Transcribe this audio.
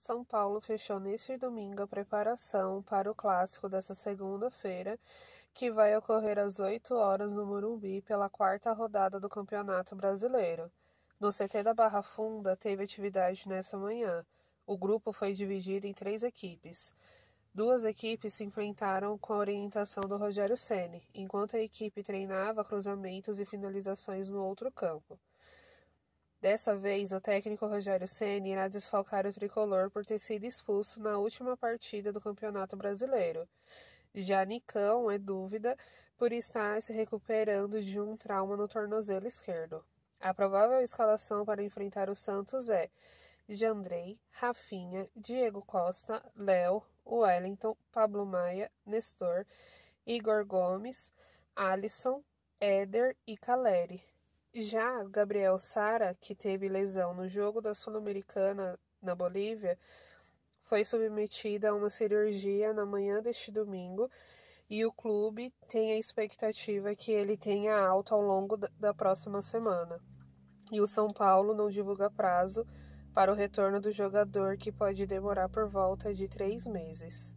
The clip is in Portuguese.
São Paulo fechou neste domingo a preparação para o clássico desta segunda-feira, que vai ocorrer às 8 horas no Morumbi pela quarta rodada do Campeonato Brasileiro. No CT da Barra Funda teve atividade nesta manhã. O grupo foi dividido em 3 equipes. 2 equipes se enfrentaram com a orientação do Rogério Ceni, enquanto a equipe treinava cruzamentos e finalizações no outro campo. Dessa vez, o técnico Rogério Ceni irá desfalcar o tricolor por ter sido expulso na última partida do Campeonato Brasileiro. Já Nicão é dúvida por estar se recuperando de um trauma no tornozelo esquerdo. A provável escalação para enfrentar o Santos é Jandrei, Rafinha, Diego Costa, Léo, Wellington, Pablo Maia, Nestor, Igor Gomes, Alisson, Éder e Caleri. Já Gabriel Sara, que teve lesão no jogo da Sul-Americana na Bolívia, foi submetida a uma cirurgia na manhã deste domingo e o clube tem a expectativa que ele tenha alta ao longo da próxima semana. E o São Paulo não divulga prazo para o retorno do jogador, que pode demorar por volta de 3 meses.